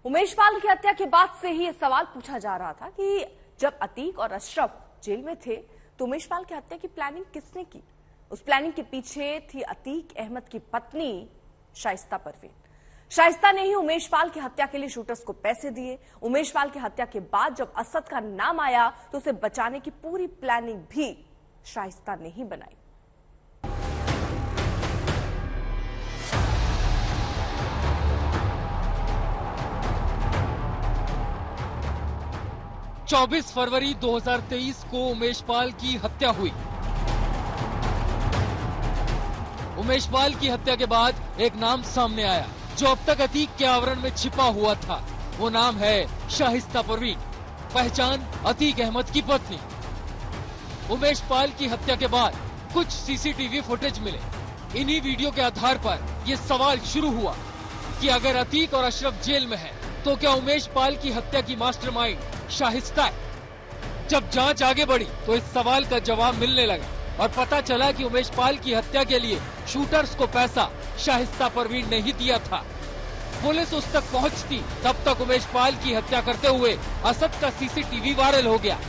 उमेश पाल की हत्या के बाद से ही यह सवाल पूछा जा रहा था कि जब अतीक और अशरफ जेल में थे तो उमेश पाल की हत्या की प्लानिंग किसने की। उस प्लानिंग के पीछे थी अतीक अहमद की पत्नी शाइस्ता परवीन। शाइस्ता ने ही उमेश पाल की हत्या के लिए शूटर्स को पैसे दिए। उमेश पाल की हत्या के बाद जब असद का नाम आया तो उसे बचाने की पूरी प्लानिंग भी शाइस्ता ने ही बनाई। 24 फरवरी 2023 को उमेश पाल की हत्या हुई। उमेश पाल की हत्या के बाद एक नाम सामने आया जो अब तक अतीक के आवरण में छिपा हुआ था। वो नाम है शाइस्ता परवीन, पहचान अतीक अहमद की पत्नी। उमेश पाल की हत्या के बाद कुछ सीसीटीवी फुटेज मिले। इन्हीं वीडियो के आधार पर ये सवाल शुरू हुआ कि अगर अतीक और अशरफ जेल में है तो क्या उमेश पाल की हत्या की मास्टरमाइंड शाइस्ता है। जब जांच आगे बढ़ी तो इस सवाल का जवाब मिलने लगा और पता चला कि उमेश पाल की हत्या के लिए शूटर्स को पैसा शाइस्ता परवीन ने ही दिया था। पुलिस उस तक पहुंचती तब तक उमेश पाल की हत्या करते हुए असद का सीसीटीवी वायरल हो गया।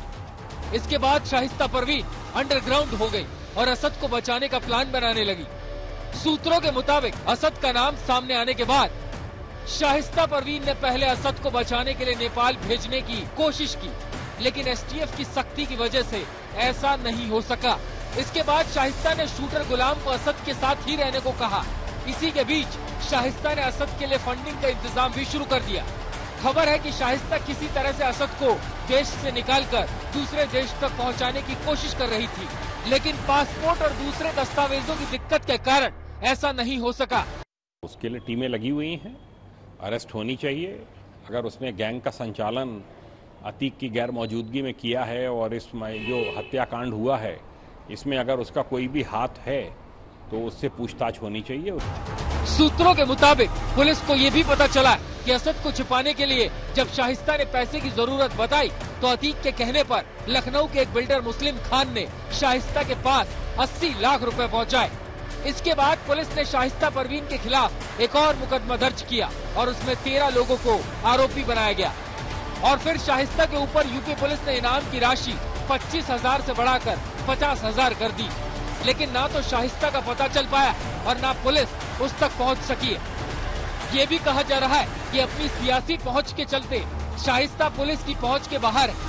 इसके बाद शाइस्ता परवीन अंडरग्राउंड हो गई और असद को बचाने का प्लान बनाने लगी। सूत्रों के मुताबिक असद का नाम सामने आने के बाद शाइस्ता परवीन ने पहले असद को बचाने के लिए नेपाल भेजने की कोशिश की, लेकिन एसटीएफ की सख्ती की वजह से ऐसा नहीं हो सका। इसके बाद शाइस्ता ने शूटर गुलाम को असद के साथ ही रहने को कहा। इसी के बीच शाइस्ता ने असद के लिए फंडिंग का इंतजाम भी शुरू कर दिया। खबर है कि शाइस्ता किसी तरह से असद को देश से निकालकर दूसरे देश तक पहुंचाने की कोशिश कर रही थी, लेकिन पासपोर्ट और दूसरे दस्तावेजों की दिक्कत के कारण ऐसा नहीं हो सका। उसके लिए टीमें लगी हुई हैं, अरेस्ट होनी चाहिए। अगर उसने गैंग का संचालन अतीक की गैर मौजूदगी में किया है और इसमें जो हत्याकांड हुआ है इसमें अगर उसका कोई भी हाथ है तो उससे पूछताछ होनी चाहिए। सूत्रों के मुताबिक पुलिस को ये भी पता चला कि असद को छिपाने के लिए जब शाइस्ता ने पैसे की जरूरत बताई तो अतीक के कहने पर लखनऊ के एक बिल्डर मुस्लिम खान ने शाइस्ता के पास 80 लाख रुपए पहुंचाए। इसके बाद पुलिस ने शाइस्ता परवीन के खिलाफ एक और मुकदमा दर्ज किया और उसमें 13 लोगों को आरोपी बनाया गया। और फिर शाइस्ता के ऊपर यूपी पुलिस ने इनाम की राशि 25,000 से बढ़ाकर 50,000 कर दी, लेकिन ना तो शाइस्ता का पता चल पाया और ना पुलिस उस तक पहुंच सकी है। ये भी कहा जा रहा है कि अपनी सियासी पहुंच के चलते शाइस्ता पुलिस की पहुंच के बाहर है।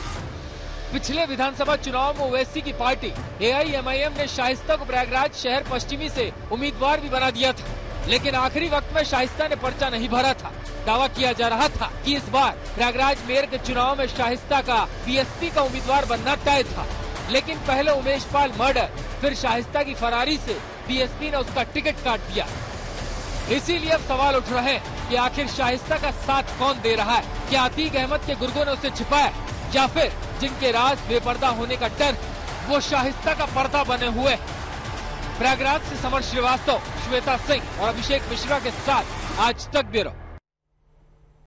पिछले विधानसभा चुनाव में ओवैसी की पार्टी AIMIM ने शाइस्ता को प्रयागराज शहर पश्चिमी से उम्मीदवार भी बना दिया था, लेकिन आखिरी वक्त में शाइस्ता ने पर्चा नहीं भरा था। दावा किया जा रहा था कि इस बार प्रयागराज मेयर के चुनाव में शाइस्ता का BSP का उम्मीदवार बनना तय था, लेकिन पहले उमेश पाल मर्डर फिर शाइस्ता की फरारी से BSP ने उसका टिकट काट दिया। इसीलिए अब सवाल उठ रहे हैं कि आखिर शाइस्ता का साथ कौन दे रहा है। क्या अतीक अहमद के गुर्गों ने उसे छिपाया या फिर जिनके राज बेपर्दा होने का डर वो शाइस्ता का पर्दा बने हुए। प्रयागराज से समर श्रीवास्तव, श्वेता सिंह और अभिषेक मिश्रा के साथ आज तक ब्यूरो।